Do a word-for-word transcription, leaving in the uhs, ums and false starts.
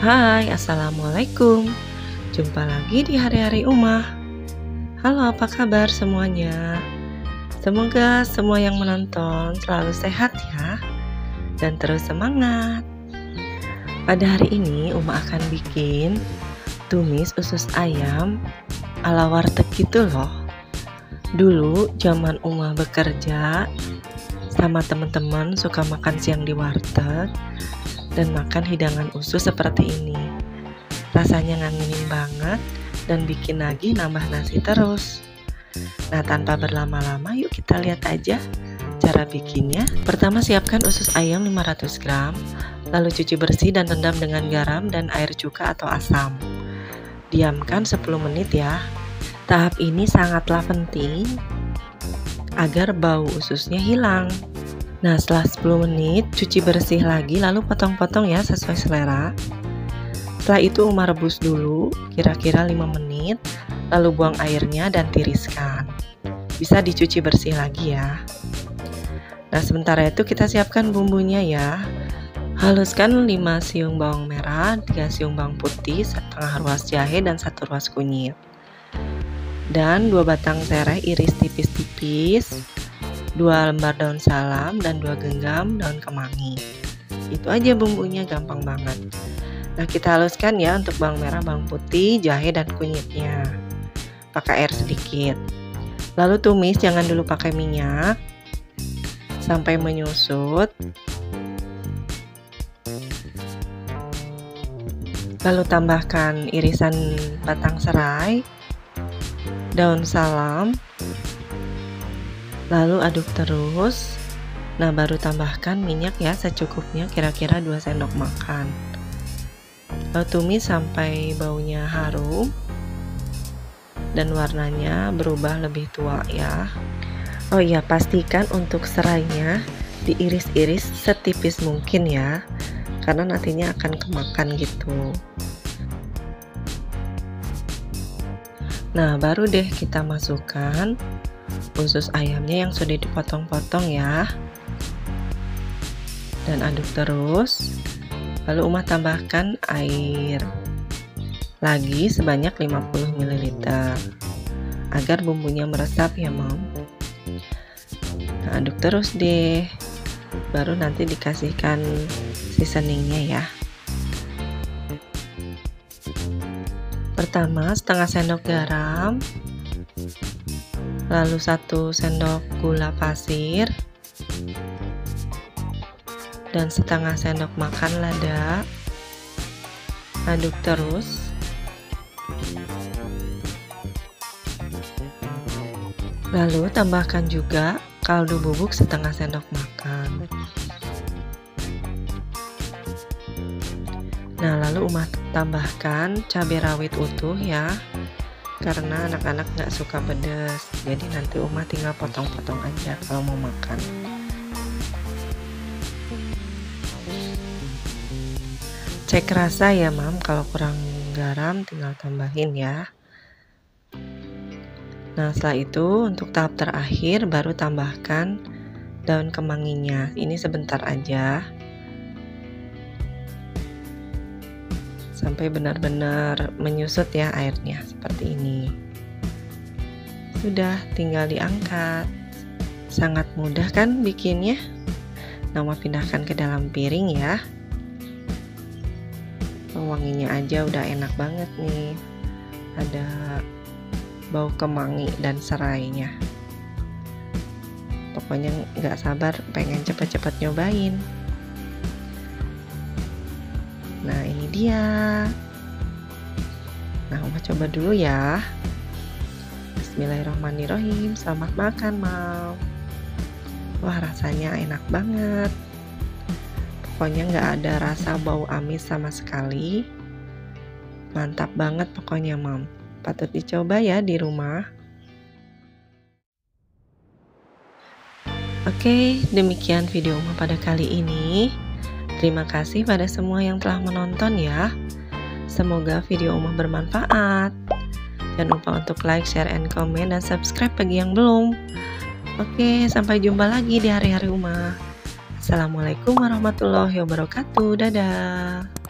Hai, Assalamualaikum. Jumpa lagi di Hari-Hari Uma. Halo, apa kabar semuanya? Semoga semua yang menonton selalu sehat ya, dan terus semangat. Pada hari ini Uma akan bikin tumis usus ayam ala warteg gitu loh. Dulu zaman Uma bekerja sama teman-teman suka makan siang di warteg dan makan hidangan usus seperti ini. Rasanya ngangenin banget dan bikin nagih nambah nasi terus. Nah, tanpa berlama-lama yuk kita lihat aja cara bikinnya. Pertama, siapkan usus ayam lima ratus gram, lalu cuci bersih dan rendam dengan garam dan air cuka atau asam. Diamkan sepuluh menit ya. Tahap ini sangatlah penting agar bau ususnya hilang. Nah, setelah sepuluh menit cuci bersih lagi, lalu potong-potong ya sesuai selera. Setelah itu Uma rebus dulu kira-kira lima menit, lalu buang airnya dan tiriskan. Bisa dicuci bersih lagi ya. Nah, sementara itu kita siapkan bumbunya ya. Haluskan lima siung bawang merah, tiga siung bawang putih, setengah ruas jahe dan satu ruas kunyit. Dan dua batang serai iris tipis-tipis, dua lembar daun salam, dan dua genggam daun kemangi. Itu aja bumbunya, gampang banget. Nah, kita haluskan ya untuk bawang merah, bawang putih, jahe, dan kunyitnya. Pakai air sedikit. Lalu tumis, jangan dulu pakai minyak sampai menyusut. Lalu tambahkan irisan batang serai, daun salam, lalu aduk terus. Nah, baru tambahkan minyak ya secukupnya, kira-kira dua sendok makan. Lalu tumis sampai baunya harum dan warnanya berubah lebih tua ya. Oh iya, pastikan untuk serainya diiris-iris setipis mungkin ya, karena nantinya akan kemakan gitu. Nah, baru deh kita masukkan usus ayamnya yang sudah dipotong-potong ya, dan aduk terus. Lalu Uma tambahkan air lagi sebanyak lima puluh mililiter agar bumbunya meresap ya Mom. Nah, aduk terus deh, baru nanti dikasihkan seasoningnya ya. Pertama, setengah sendok garam, lalu satu sendok gula pasir, dan setengah sendok makan lada. Aduk terus. Lalu tambahkan juga kaldu bubuk setengah sendok makan. Nah, lalu Uma tambahkan cabai rawit utuh ya, karena anak-anak nggak suka pedas, jadi nanti Uma tinggal potong-potong aja kalau mau makan. Cek rasa ya Mam, kalau kurang garam tinggal tambahin ya. Nah, setelah itu untuk tahap terakhir baru tambahkan daun kemanginya. Ini sebentar aja sampai benar-benar menyusut ya airnya seperti ini. Sudah, tinggal diangkat. Sangat mudah kan bikinnya? Nah, Uma pindahkan ke dalam piring ya. Wanginya aja udah enak banget nih, ada bau kemangi dan serainya. Pokoknya nggak sabar pengen cepet-cepet nyobain. Nah, ini dia. Nah, Uma coba dulu ya. Bismillahirrahmanirrahim. Selamat makan Mam. Wah, rasanya enak banget. Pokoknya nggak ada rasa bau amis sama sekali. Mantap banget pokoknya Mam. Patut dicoba ya di rumah. Oke, demikian video Uma pada kali ini. Terima kasih pada semua yang telah menonton ya. Semoga video Uma bermanfaat. Jangan lupa untuk like, share, and comment, dan subscribe bagi yang belum. Oke, sampai jumpa lagi di Hari-Hari Uma. Assalamualaikum warahmatullahi wabarakatuh. Dadah.